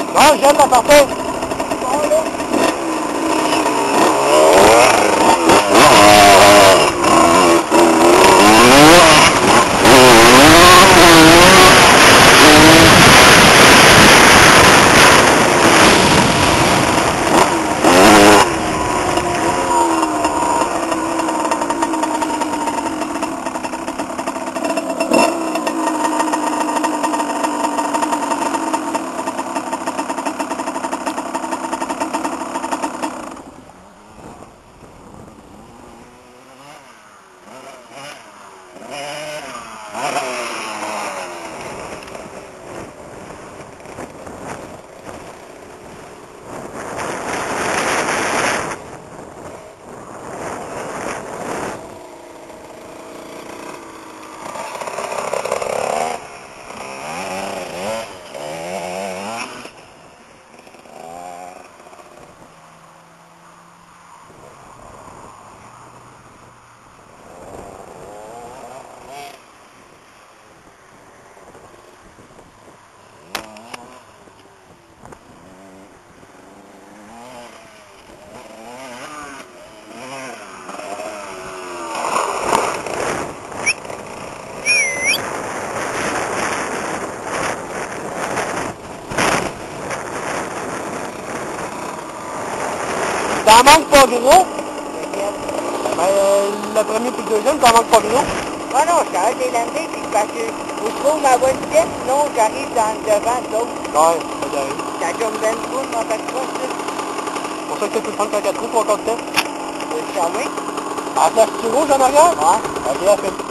Non, j'aime la partie. Bon, là. T'en manques pas gros? Le premier puis le deuxième, t'en manques pas gros? Ah non, je t'arrête les landés, puis parce que faut que je trouve ma bonne vitesse, sinon j'arrive dans le devant de l'autre. Ouais, ça j'arrive. Quand je me donne trop, dans ta croix, C'est pour ça que tu peux prendre 4 roues, 3 4 têtes. c'est charmé. À la place rouge en arrière? Ouais. Ok, à fait.